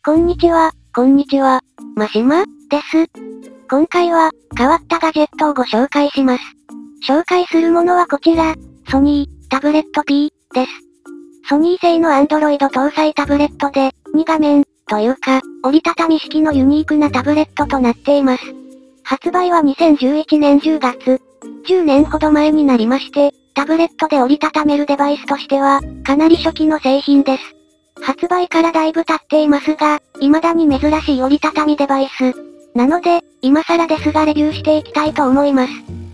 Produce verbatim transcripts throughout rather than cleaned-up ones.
こんにちは、こんにちは。マシマです。今回は、変わったガジェットをご紹介します。紹介するものはこちら、ソニー、タブレット P、です。ソニー製の Android 搭載タブレットで、に画面、というか、折りたたみ式のユニークなタブレットとなっています。発売はにせんじゅういちねんじゅうがつ。じゅうねんほど前になりまして、タブレットで折りたためるデバイスとしては、かなり初期の製品です。発売からだいぶ経っていますが、未だに珍しい折りたたみデバイス。なので、今更ですがレビューしていきたいと思います。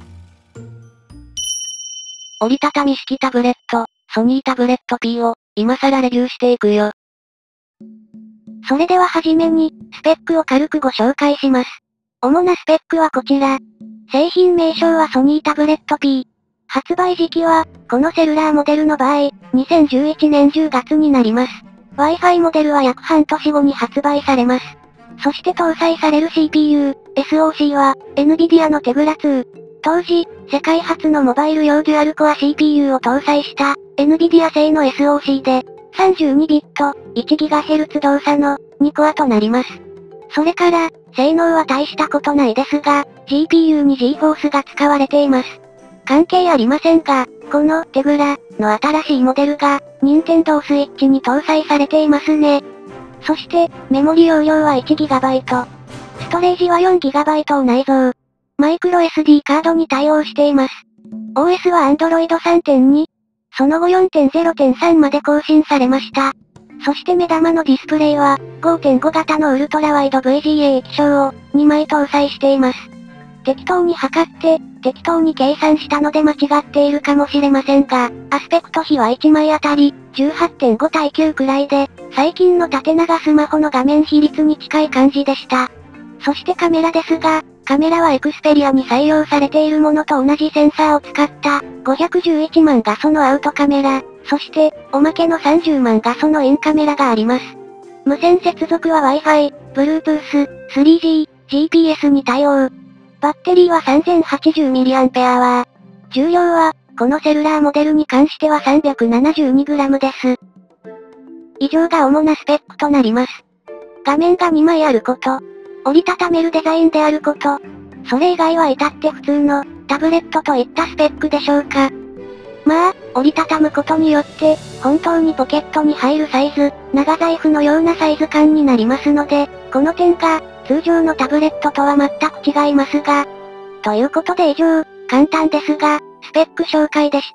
折りたたみ式タブレット、ソニータブレット P を、今更レビューしていくよ。それでははじめに、スペックを軽くご紹介します。主なスペックはこちら。製品名称はソニータブレット P。発売時期は、このセルラーモデルの場合、にせんじゅういちねんじゅうがつになります。Wi-Fi モデルは約半年後に発売されます。そして搭載される シーピーユー、エスオーシー は、NVIDIA のテグラツー。当時、世界初のモバイル用デュアルコア シーピーユー を搭載した、NVIDIA 製の エスオーシー で、さんじゅうにビット、いちギガヘルツ 動作の、にコアとなります。それから、性能は大したことないですが、ジーピーユー に ジーフォース が使われています。関係ありませんが、このテグラの新しいモデルが、ニンテンドースイッチに搭載されていますね。そして、メモリ容量は いちギガバイト。ストレージは よんギガバイト を内蔵。マイクロ エスディー カードに対応しています。オーエス は Android さんてんに。その後 よんてんゼロてんさん まで更新されました。そして目玉のディスプレイは、ごてんご 型のウルトラワイド ブイジーエー 液晶をにまい搭載しています。適当に測って、適当に計算したので間違っているかもしれませんが、アスペクト比はいちまいあたり じゅうはってんごたいきゅうくらいで、最近の縦長スマホの画面比率に近い感じでした。そしてカメラですが、カメラはエクスペリアに採用されているものと同じセンサーを使ったごひゃくじゅういちまん画素のアウトカメラ、そしておまけのさんじゅうまん画素のインカメラがあります。無線接続は Wi-Fi、Bluetooth、スリージー、ジーピーエス に対応。バッテリーは さんぜんはちじゅうミリアンペアワー。重量は、このセルラーモデルに関しては さんびゃくななじゅうにグラム です。以上が主なスペックとなります。画面がにまいあること。折りたためるデザインであること。それ以外は至って普通のタブレットといったスペックでしょうか。まあ、折りたたむことによって、本当にポケットに入るサイズ、長財布のようなサイズ感になりますので、この点が、通常のタブレットとは全く違いますが。ということで以上、簡単ですが、スペック紹介でした。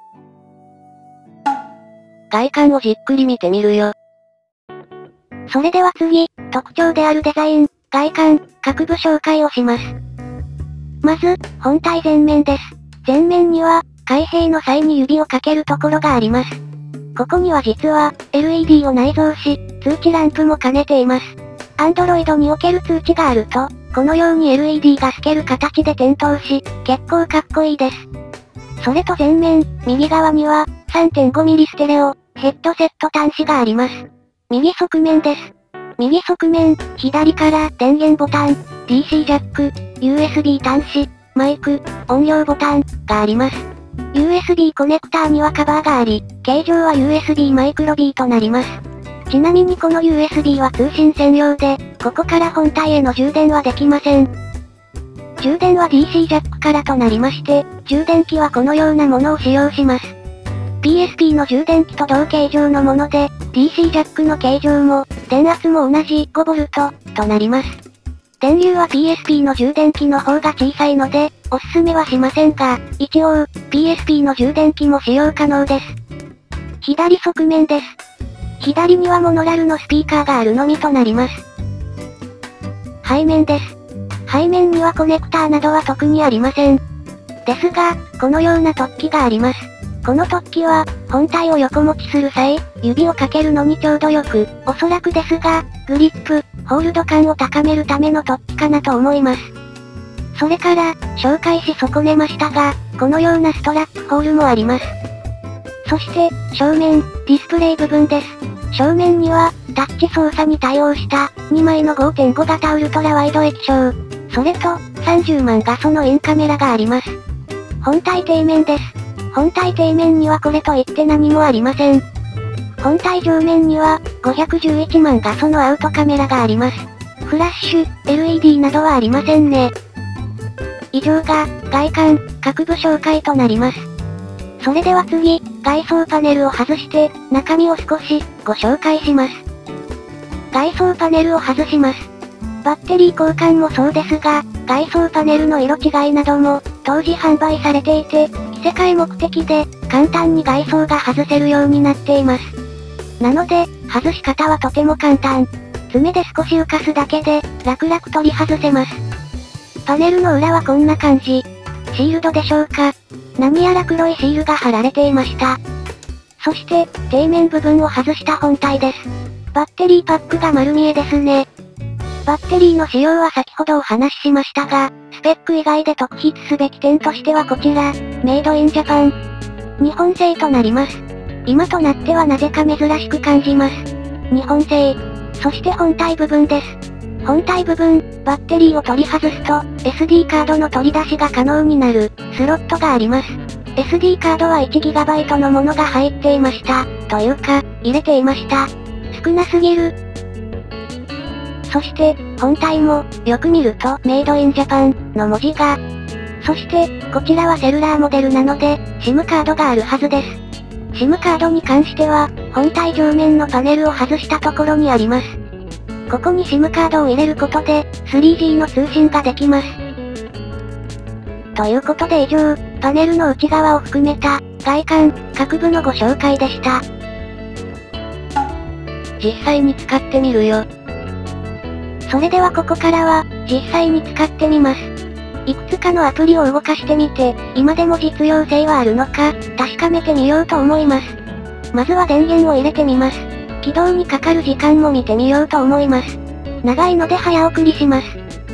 外観をじっくり見てみるよ。それでは次、特徴であるデザイン、外観、各部紹介をします。まず、本体前面です。前面には、開閉の際に指をかけるところがあります。ここには実は、エルイーディー を内蔵し、通知ランプも兼ねています。Android における通知があると、このように エルイーディー が透ける形で点灯し、結構かっこいいです。それと前面、右側には、さんてんごミリ ステレオ、ヘッドセット端子があります。右側面です。右側面、左から電源ボタン、ディーシー ジャック、ユーエスビー 端子、マイク、音量ボタン、があります。ユーエスビー コネクターにはカバーがあり、形状は ユーエスビー マイクロ B となります。ちなみにこの ユーエスビー は通信専用で、ここから本体への充電はできません。充電は ディーシー ジャックからとなりまして、充電器はこのようなものを使用します。ピーエスピー の充電器と同形状のもので、ディーシー ジャックの形状も、電圧も同じごボルト、となります。電流は ピーエスピー の充電器の方が小さいので、おすすめはしませんが、一応、ピーエスピー の充電器も使用可能です。左側面です。左にはモノラルのスピーカーがあるのみとなります。背面です。背面にはコネクターなどは特にありません。ですが、このような突起があります。この突起は、本体を横持ちする際、指をかけるのにちょうどよく、おそらくですが、グリップ、ホールド感を高めるための突起かなと思います。それから、紹介し損ねましたが、このようなストラップホールもあります。そして、正面、ディスプレイ部分です。正面には、タッチ操作に対応した、にまいの ごてんご 型ウルトラワイド液晶。それと、さんじゅうまん画素のインカメラがあります。本体底面です。本体底面にはこれといって何もありません。 本体上面には、ごひゃくじゅういちまん画素のアウトカメラがあります。フラッシュ、エルイーディー などはありませんね。以上が、外観、各部紹介となります。それでは次、外装パネルを外して、中身を少し、ご紹介します。外装パネルを外します。バッテリー交換もそうですが、外装パネルの色違いなども、当時販売されていて、着せ替え目的で、簡単に外装が外せるようになっています。なので、外し方はとても簡単。爪で少し浮かすだけで、楽々取り外せます。パネルの裏はこんな感じ。シールドでしょうか。何やら黒いシールが貼られていました。そして、底面部分を外した本体です。バッテリーパックが丸見えですね。バッテリーの仕様は先ほどお話ししましたが、スペック以外で特筆すべき点としてはこちら、メイドインジャパン。日本製となります。今となってはなぜか珍しく感じます。日本製。そして本体部分です。本体部分、バッテリーを取り外すと、エスディー カードの取り出しが可能になる、スロットがあります。エスディー カードは いちギガバイト のものが入っていました。というか、入れていました。少なすぎる。そして、本体も、よく見ると、メイドインジャパン、の文字が。そして、こちらはセルラーモデルなので、SIM カードがあるはずです。SIM カードに関しては、本体上面のパネルを外したところにあります。ここに SIM カードを入れることで、スリージー の通信ができます。ということで以上、パネルの内側を含めた、外観、各部のご紹介でした。実際に使ってみるよ。それではここからは、実際に使ってみます。いくつかのアプリを動かしてみて、今でも実用性はあるのか、確かめてみようと思います。まずは電源を入れてみます。起動にかかる時間も見てみようと思います。長いので早送りします。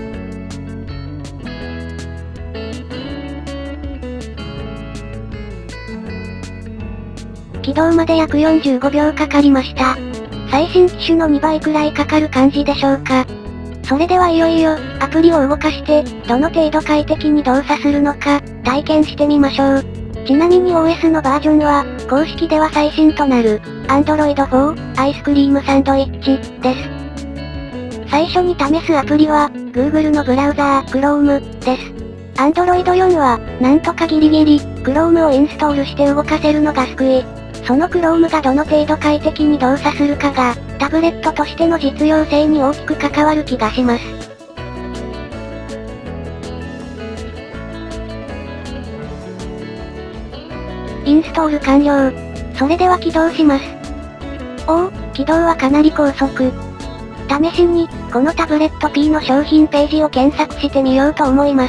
起動まで約よんじゅうごびょうかかりました。最新機種のにばいくらいかかる感じでしょうか。それではいよいよ、アプリを動かして、どの程度快適に動作するのか、体験してみましょう。ちなみに オーエス のバージョンは、公式では最新となる、アンドロイドフォー、アイスクリームサンドイッチ、です。最初に試すアプリは、Google のブラウザー、Chrome、です。アンドロイドフォー は、なんとかギリギリ、Chrome をインストールして動かせるのが救い。その Chrome がどの程度快適に動作するかが、タブレットとしての実用性に大きく関わる気がします。インストール完了。それでは起動します。おお、起動はかなり高速。試しに、このタブレット P の商品ページを検索してみようと思います。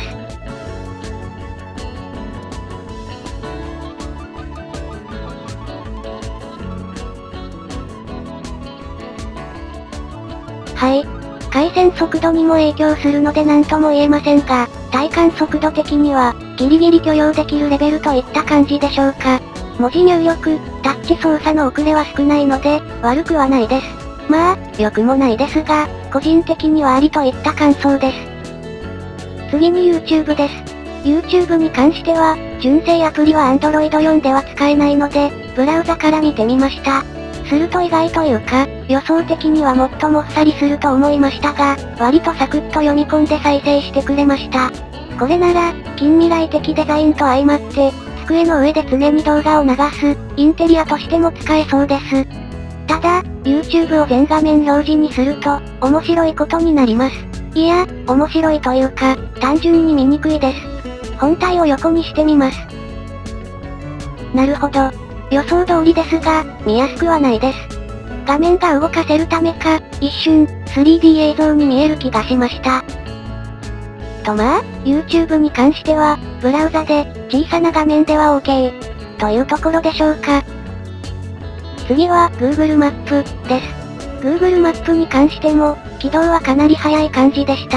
はい。回線速度にも影響するので何とも言えませんが、体感速度的には、ギリギリ許容できるレベルといった感じでしょうか。文字入力、タッチ操作の遅れは少ないので、悪くはないです。まあ、良くもないですが、個人的にはありといった感想です。次に YouTube です。YouTube に関しては、純正アプリは アンドロイドフォー では使えないので、ブラウザから見てみました。すると意外というか、予想的にはもっともっさりすると思いましたが、割とサクッと読み込んで再生してくれました。これなら、近未来的デザインと相まって、机の上で常に動画を流す、インテリアとしても使えそうです。ただ、YouTube を全画面表示にすると、面白いことになります。いや、面白いというか、単純に見にくいです。本体を横にしてみます。なるほど。予想通りですが、見やすくはないです。画面が動かせるためか、一瞬、スリーディー 映像に見える気がしました。とまあ、YouTube に関しては、ブラウザで、小さな画面では OK。というところでしょうか。次は、Google マップ、です。Google マップに関しても、起動はかなり早い感じでした。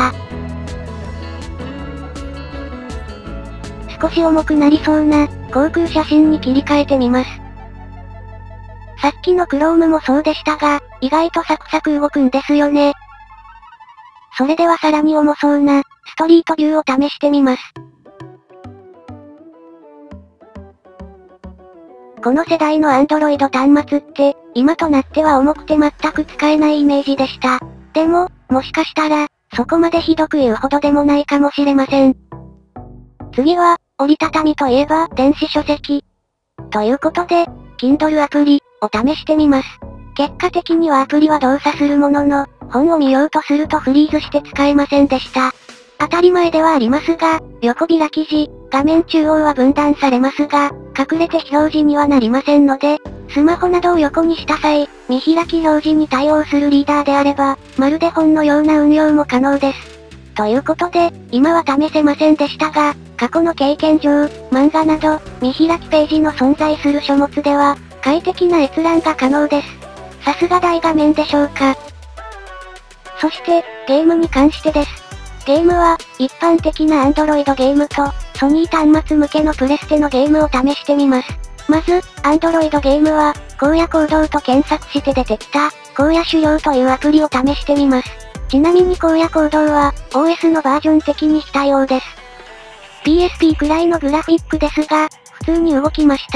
少し重くなりそうな、航空写真に切り替えてみます。さっきの Chrome もそうでしたが、意外とサクサク動くんですよね。それではさらに重そうな、ストリートビューを試してみます。 この世代の Android 端末って、今となっては重くて全く使えないイメージでした。でも、もしかしたら、そこまでひどく言うほどでもないかもしれません。次は、折りたたみといえば、電子書籍。ということで、Kindle アプリ、を試してみます。結果的にはアプリは動作するものの、本を見ようとするとフリーズして使えませんでした。当たり前ではありますが、横開き時、画面中央は分断されますが、隠れて非表示にはなりませんので、スマホなどを横にした際、見開き表示に対応するリーダーであれば、まるで本のような運用も可能です。ということで、今は試せませんでしたが、過去の経験上、漫画など、見開きページの存在する書物では、快適な閲覧が可能です。さすが大画面でしょうか。そして、ゲームに関してです。ゲームは、一般的な Android ゲームと、ソニー端末向けのプレステのゲームを試してみます。まず、Android ゲームは、荒野行動と検索して出てきた、荒野狩猟というアプリを試してみます。ちなみに荒野行動は、オーエス のバージョン的に非対応です。ピーエスピー くらいのグラフィックですが、普通に動きました。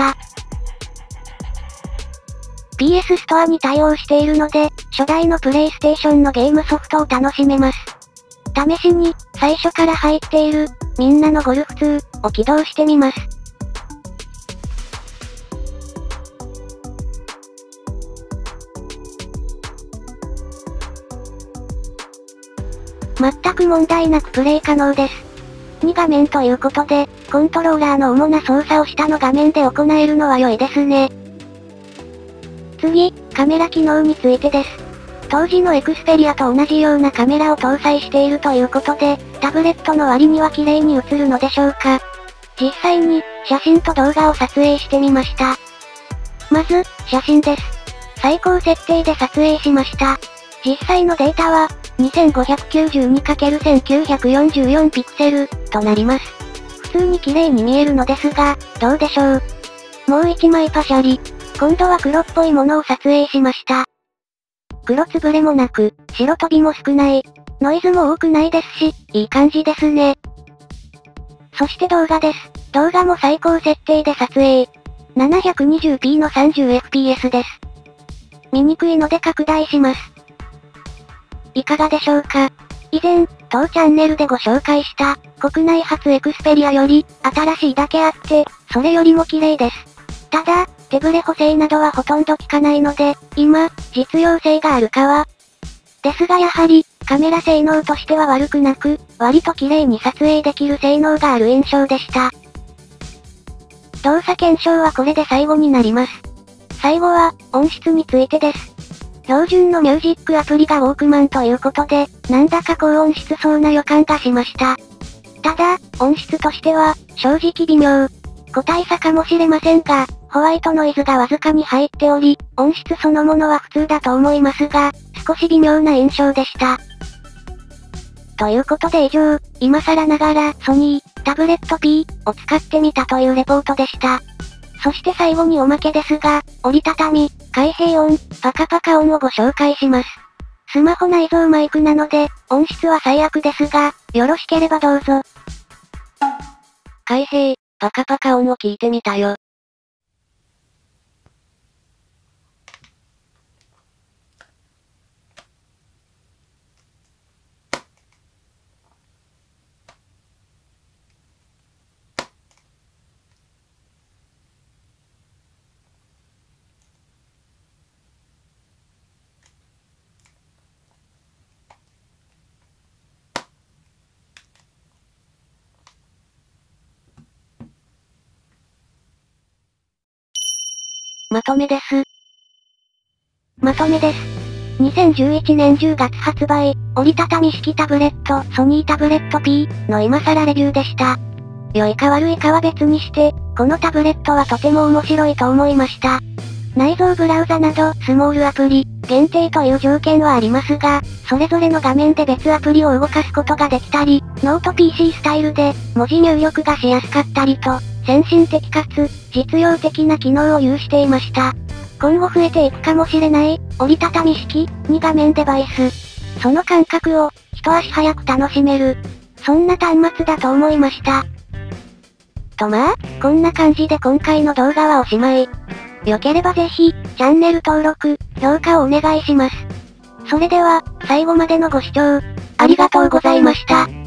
ピーエス ストアに対応しているので、初代のプレイステーションのゲームソフトを楽しめます。試しに、最初から入っている、みんなのゴルフツーを起動してみます。全く問題なくプレイ可能です。に画面ということで、コントローラーの主な操作を下の画面で行えるのは良いですね。次、カメラ機能についてです。当時のエクスペリアと同じようなカメラを搭載しているということで、タブレットの割には綺麗に映るのでしょうか。実際に、写真と動画を撮影してみました。まず、写真です。最高設定で撮影しました。実際のデータは、にせんごひゃくきゅうじゅうにかけるせんきゅうひゃくよんじゅうよんピクセル、となります。普通に綺麗に見えるのですが、どうでしょう。もう一枚パシャリ。今度は黒っぽいものを撮影しました。黒つぶれもなく、白飛びも少ない。ノイズも多くないですし、いい感じですね。そして動画です。動画も最高設定で撮影。ななひゃくにじゅうピー の さんじゅうエフピーエス です。見にくいので拡大します。いかがでしょうか。以前、当チャンネルでご紹介した、国内初エクスペリアより、新しいだけあって、それよりも綺麗です。ただ、手ブレ補正などはほとんど効かないので、今、実用性があるかは。ですがやはり、カメラ性能としては悪くなく、割と綺麗に撮影できる性能がある印象でした。動作検証はこれで最後になります。最後は、音質についてです。標準のミュージックアプリがウォークマンということで、なんだか高音質そうな予感がしました。ただ、音質としては、正直微妙。個体差かもしれませんが、ホワイトノイズがわずかに入っており、音質そのものは普通だと思いますが、少し微妙な印象でした。ということで以上、今更ながらソニー、タブレット P を使ってみたというレポートでした。そして最後におまけですが、折りたたみ、開閉音、パカパカ音をご紹介します。スマホ内蔵マイクなので、音質は最悪ですが、よろしければどうぞ。開閉、パカパカ音を聞いてみたよ。まとめです。まとめです。にせんじゅういちねんじゅうがつ発売、折りたたみ式タブレット、ソニータブレット P の今更レビューでした。良いか悪いかは別にして、このタブレットはとても面白いと思いました。内蔵ブラウザなど、スモールアプリ、限定という条件はありますが、それぞれの画面で別アプリを動かすことができたり、ノート ピーシー スタイルで、文字入力がしやすかったりと、先進的かつ、実用的な機能を有していました。今後増えていくかもしれない、折りたたみ式、に画面デバイス。その感覚を、一足早く楽しめる。そんな端末だと思いました。 とまあ、こんな感じで今回の動画はおしまい。良ければぜひ、チャンネル登録、評価をお願いします。それでは、最後までのご視聴、ありがとうございました。